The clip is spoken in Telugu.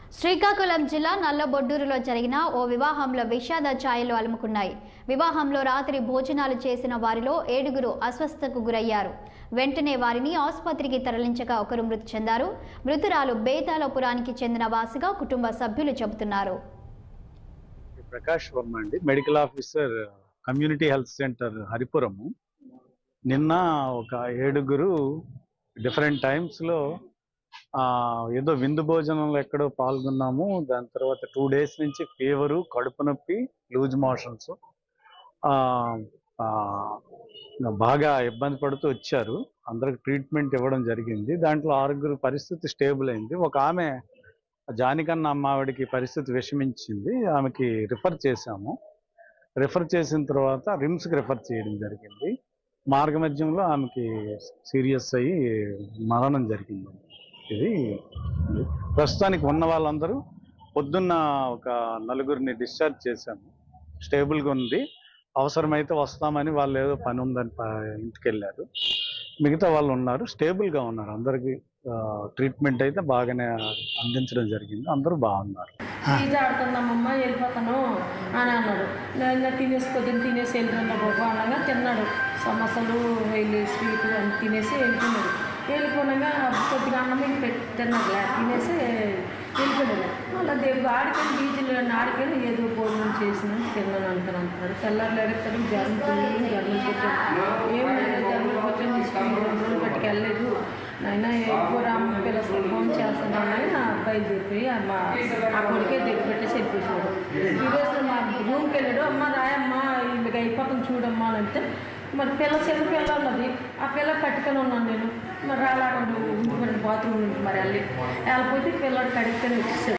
శ్రీకాకుళం జిల్లా నల్లబొడ్డూరులో జరిగిన ఓ వివాహంలో విషాద ఛాయలు అలుముకున్నాయి. వివాహంలో రాత్రి భోజనాలు చేసిన వారిలో 7గురు అస్వస్థతకు గురయ్యారు. వెంటనే వారిని ఆసుపత్రికి తరలించగా ఒకరు మృతి చెందారు. మృతురాలు బేతాళపురానికి చెందిన వాసిగా కుటుంబ సభ్యులు చెబుతున్నారు. ప్రకాష్ వర్మ అండి, medical officer, community health centre Haripuram. నిన్న ఒక 7గురు డిఫరెంట్ టైమ్స్లో ఏదో విందు భోజనంలో ఎక్కడో పాల్గొన్నాము. దాని తర్వాత 2 days నుంచి ఫీవరు, కడుపు నొప్పి, లూజ్ మోషన్స్, బాగా ఇబ్బంది పడుతూ వచ్చారు. అందరికి ట్రీట్మెంట్ ఇవ్వడం జరిగింది. దాంట్లో 6గురు పరిస్థితి స్టేబుల్ అయింది. ఒక ఆమె జానికన్న అమ్మావిడికి పరిస్థితి విషమించింది. ఆమెకి రిఫర్ చేశాము. రిఫర్ చేసిన తర్వాత రిమ్స్కి రిఫర్ చేయడం జరిగింది. మార్గమధ్యంలో ఆమెకి సీరియస్ అయ్యి మరణం జరిగింది. ఇది ప్రస్తుతానికి ఉన్న వాళ్ళందరూ పొద్దున్న ఒక 4గురిని డిశ్చార్జ్ చేశాము. స్టేబుల్గా ఉంది. అవసరమైతే వస్తామని వాళ్ళు ఏదో పని ఉందని ఇంటికి వెళ్ళారు. మిగతా వాళ్ళు ఉన్నారు, స్టేబుల్గా ఉన్నారు. అందరికీ ట్రీట్మెంట్ అయితే బాగానే అందించడం జరిగింది. అందరూ బాగున్నారు. ఆడుతున్నామమ్మ వెళ్ళిపోతాను అని అన్నాడు. నేను తినేసి వెళ్ళిపోయినా బాబు అనగా తిన్నాడు. సమోసాలు వెళ్ళి స్వీట్ అని తినేసి వెళ్ళిపోయినాడు. వెళ్ళిపోయినాగా కొద్దిగా అన్నం ఇంక పెట్టి తిన్నాడు. తినేసి వెళ్ళిపోయాడు. అలా దేవుడు ఆడికని బీచ్లో ఆడికని ఏదో భోజనం చేసిన తిన్నాను అంటున్నాడు. తెల్లారులు ఎడతాడు. జర్మన్ కూర్చొని ఏమైనా జర్మన్ కూర్చొని తీసుకుని 2 రోజులు బట్టికి వెళ్ళలేదు. అయినా ఎక్కువ రామ్మ పిల్లలు ఫోన్ చేస్తున్నామని బయలుదేరిపోయి ఆ కొడుకే దగ్గర పెట్టేసి వెళ్ళిపోయాడు. ఈరోజు మా రూమ్కి వెళ్ళాడు. అమ్మ రాయమ్మ ఇక అయిపోతాం చూడమ్మా అని అంటే, మరి చిన్న పిల్ల ఉన్నది. ఆ పిల్ల కట్టుకొని ఉన్నాను నేను. మరి రాలేకుండా బాత్రూమ్ నుంచి మరి వెళ్ళిపోతే పిల్లడు కడుక్కొని వచ్చేసాడు.